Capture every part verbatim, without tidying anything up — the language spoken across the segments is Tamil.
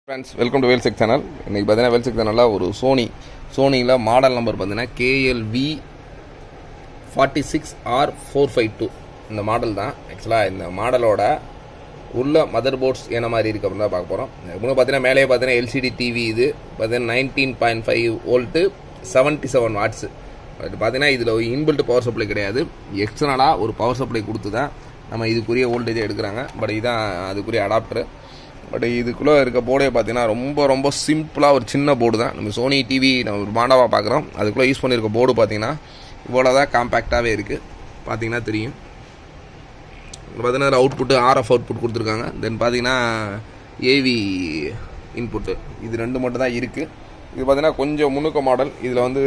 Friends, welcome to Wellsec channel. இன்னைக்கு பார்த்தீங்கன்னா Wellsec channel ஒரு சோனி சோனியில் மாடல் நம்பர் பார்த்தீங்கன்னா K L V forty-six R four five two இந்த மாடல் தான். ஆக்சுவலாக இந்த மாடலோட உள்ள மதர் போர்ட்ஸ் என்ன மாதிரி இருக்குது அப்படின்னு தான் பார்க்க போகிறோம். இன்னும் பார்த்தீங்கன்னா மேலே பார்த்தீங்கன்னா L C D T V இது பார்த்தீங்கன்னா nineteen point five volt seventy seven watts. அது பார்த்தீங்கன்னா இதில் ஒரு இன்பில்ட் பவர் சப்ளை கிடையாது, எக்ஸ்டர்னலாக ஒரு பவர் சப்ளை கொடுத்து தான் நம்ம இதுக்குரிய வோல்டேஜை எடுக்கிறாங்க. பட் இதுதான் அதுக்குரிய அடாப்டரு. பட் இதுக்குள்ளே இருக்க போர்டே பார்த்தீங்கன்னா ரொம்ப ரொம்ப சிம்பிளாக ஒரு சின்ன போர்டு தான். நம்ம சோனி டிவி நம்ம ஒரு மாண்டாவாக பார்க்குறோம், அதுக்குள்ளே யூஸ் பண்ணியிருக்க போர்டு பார்த்தீங்கன்னா இவ்வளோ தான் காம்பேக்டாகவே இருக்குது. பார்த்தீங்கன்னா தெரியும். பார்த்தீங்கன்னா அவுட்புட்டு ஆர்எஃப் அவுட்புட் கொடுத்துருக்காங்க. தென் பார்த்தீங்கன்னா ஏவி இன்புட்டு இது ரெண்டு மட்டும் தான் இருக்குது. இது பார்த்தீங்கன்னா கொஞ்சம் முன்னுக்க மாடல். இதில் வந்து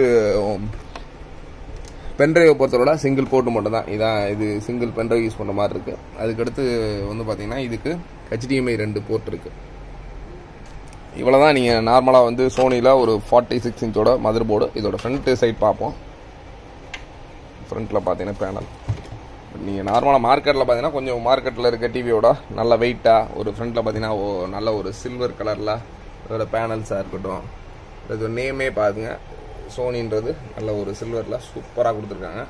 பென்ட்ரைவை பொறுத்தவரை சிங்கிள் போர்ட்டு மட்டும் தான். இதான் இது சிங்கிள் பென்ட்ரைவ் யூஸ் பண்ணுற மாதிரி இருக்குது. அதுக்கடுத்து வந்து பார்த்திங்கன்னா இதுக்கு H D M I ரெண்டு போர்ட் இருக்குது. இவ்வளோ தான். நீங்கள் நார்மலாக வந்து சோனியில் ஒரு ஃபார்ட்டி சிக்ஸ் இன்ச்சோட மதர் போர்டு. இதோட ஃப்ரண்ட்டு சைட் பார்ப்போம். ஃப்ரண்ட்டில் பார்த்தீங்கன்னா பேனல் நீங்கள் நார்மலாக மார்க்கெட்டில் பார்த்தீங்கன்னா கொஞ்சம் மார்க்கெட்டில் இருக்க டிவியோட நல்ல வெயிட்டாக ஒரு ஃப்ரண்ட்டில் பார்த்தீங்கன்னா ஓ நல்ல ஒரு சில்வர் கலரில் இதோட பேனல்ஸாக இருக்கட்டும். இது நேமே பாருங்க, சோனின்றது நல்ல ஒரு சில்வரில் சூப்பராக கொடுத்துருக்காங்க.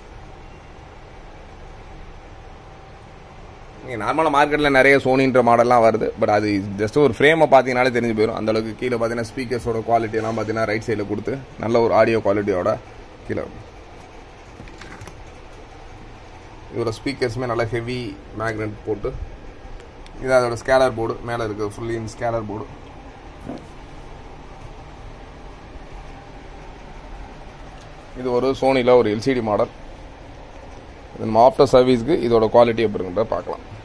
நீங்கள் நார்மலாக மார்க்கெட்டில் நிறைய சோனின்ற மாடல்லாம் வருது. பட் அது ஜஸ்ட் ஒரு ஃப்ரேமை பார்த்தீங்கனாலே தெரிஞ்சு போயிடும். அந்தளவுக்கு கீழே பார்த்தீங்கன்னா ஸ்பீக்கர்ஸோட குவாலிட்டியெல்லாம் பார்த்தீங்கன்னா ரைட் சைடில் கொடுத்து நல்ல ஒரு ஆடியோ குவாலிட்டியோட கீழே இதோட ஸ்பீக்கர்ஸுமே நல்லா ஹெவி மேக்னெட் போட்டு இது அதோட ஸ்கேலர் போர்டு மேலே இருக்குது. Fully in scaler board. இது ஒரு சோனியில் ஒரு L C D மாடல். நம்ம ஆஃப்டர் சர்வீஸ்க்கு இதோட குவாலிட்டி எப்படி இருக்குன்றத பார்க்கலாம்.